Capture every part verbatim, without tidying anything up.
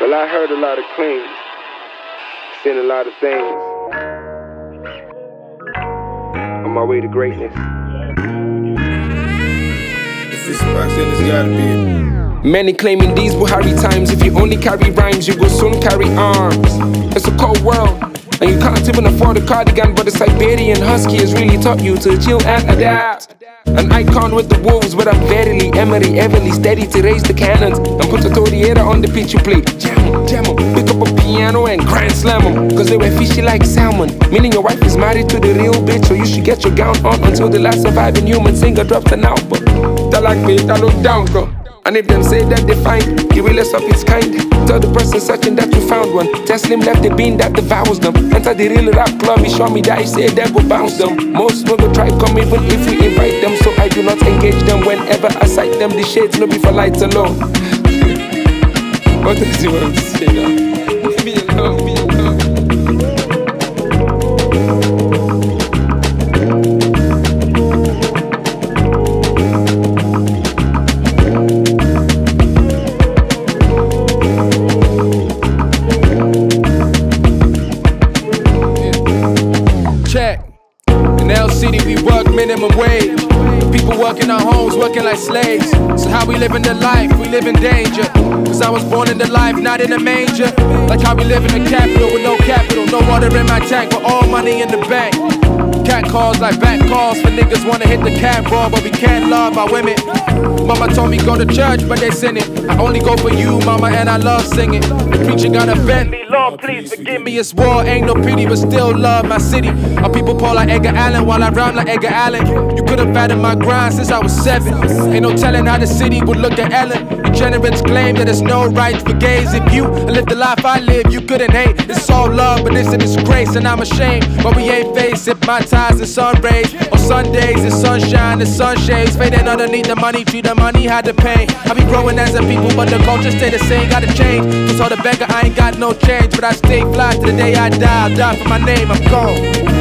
Well, I heard a lot of claims, seen a lot of things. On my way to greatness. If it's box, then it's gotta be it. Many claiming these Buhari times. If you only carry rhymes, you will soon carry arms. It's a cold world, and you can't even afford a cardigan, but the Siberian Husky has really taught you to chill and adapt. An icon with the wolves, but I'm verily Emery, everly steady to raise the cannons and put the Torriera on the pitch you play. Jam 'em, jam 'em, pick up a piano and grand slam 'em, cause they were fishy like salmon. Meaning your wife is married to the real bitch, so you should get your gown on until the last surviving human singer drops an album. That like me, that look down, bro. And if them say that they find the realest of its kind, tell the person searching that you found one. Test him left the bean that devours them. Enter the real rap club, he show me that he say that will bounce them. Most no go try come even if we invite them, so I do not engage them whenever I sight them. The shades no be for lights alone. What does he want to say now? Leave me alone, me alone. In L City we work minimum wage. People working our homes, working like slaves. So how we living the life? We live in danger. Cause I was born in the life, not in a manger. Like how we live in the capital with no capital. No water in my tank, but all money in the bank. Cat calls like back calls for niggas wanna hit the cat ball, but we can't love our women. Mama told me go to church, but they sinning. I only go for you, mama, and I love singing. The preacher got a Bentley, Lord, please forgive me. It's war, ain't no pity, but still love my city. Our people pour like Edgar Allan while I rhyme like Edgar Allan. You could have fathomed my grind since I was seven. Ain't no telling how the city would look at Ellen. Degenerates claim that there's no rights for gays. If you live the life I live, you couldn't hate. It's all love, but this is disgrace, and I'm ashamed. But we ain't faced it. My ties and sun rays. On Sundays, it's sunshine, the sunshades. Fading underneath the money tree, the money had to pay. I be growing as a people, but the culture stay the same. Gotta change. Just told the beggar I ain't got no change, but I stay fly to the day I die. I'll die for my name, I'm gone.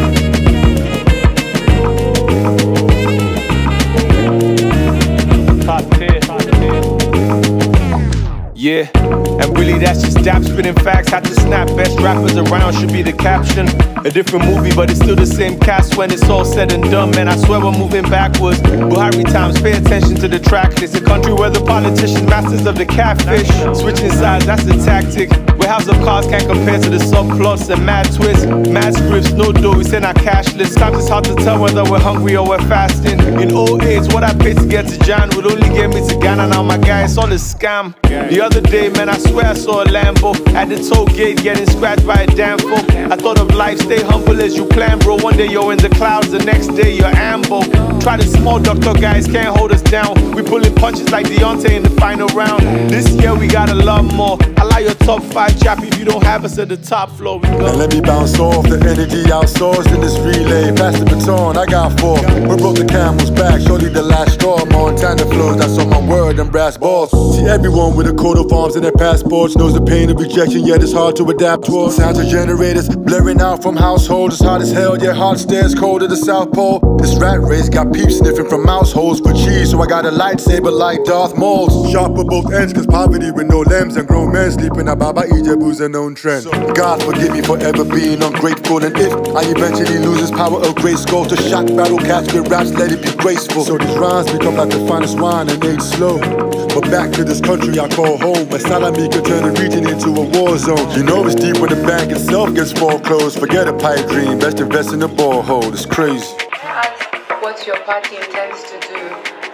Yeah, and really that's just dap spitting facts. Had to snap, best rappers around should be the caption. A different movie, but it's still the same cast when it's all said and done. Man, I swear we're moving backwards. Buhari times, pay attention to the track list. A country where the politicians masters of the catfish. Switching sides, that's the tactic. Warehouse of cars can't compare to the subplots and mad twists. Mad scripts, no dough, we send our cashless. Times it's hard to tell whether we're hungry or we're fasting. In old age, what I paid to get to Jan would only get me to Ghana. Now my guy, it's all a scam. The other day, man, I swear I saw a Lambo at the toll gate getting scratched by a damn folk. I thought of life, stay humble as you plan, bro. One day you're in the clouds, the next day you're ambo. Try the small doctor guys, can't hold us down. We pulling punches like Deontay in the final round. This year we got a lot more. I like your top five, chap. If you don't have us at the top floor, we go. Now let me bounce off the energy outsourced in this relay. Pass the baton, I got four. We broke the camel's back, surely the last straw. Montana flows, that's on my word and brass balls. See everyone with a coat of arms and their passports knows the pain of rejection, yet it's hard to adapt towards. Sounds of generators blaring out from households. It's hot as hell, yet hot stares cold to the South Pole. This rat race got peeps sniffing from mouse holes for cheese, so I got a lightsaber like Darth Maul's. Sharp at both ends, cause poverty with no limbs and grown men sleeping at Baba Ijebu's a known trend. God forgive me for ever being ungrateful, and if I eventually lose this power of great skull to shock battle cats with raps, let it be graceful. So these rhymes become like the finest wine and age slow. But back to this country I call home, where Salami could turn a region into a war zone. You know it's deep when the bank itself gets foreclosed. Forget a pipe dream, best invest in a borehole. It's crazy. Can I ask what your party intends to do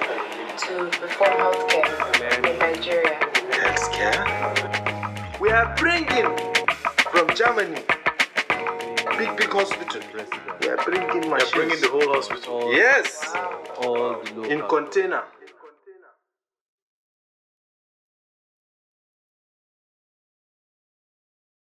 to reform healthcare in Nigeria? Healthcare? We are bringing from Germany big, big hospital. We are bringing machines. They're bringing the whole hospital. Yes. All the in container.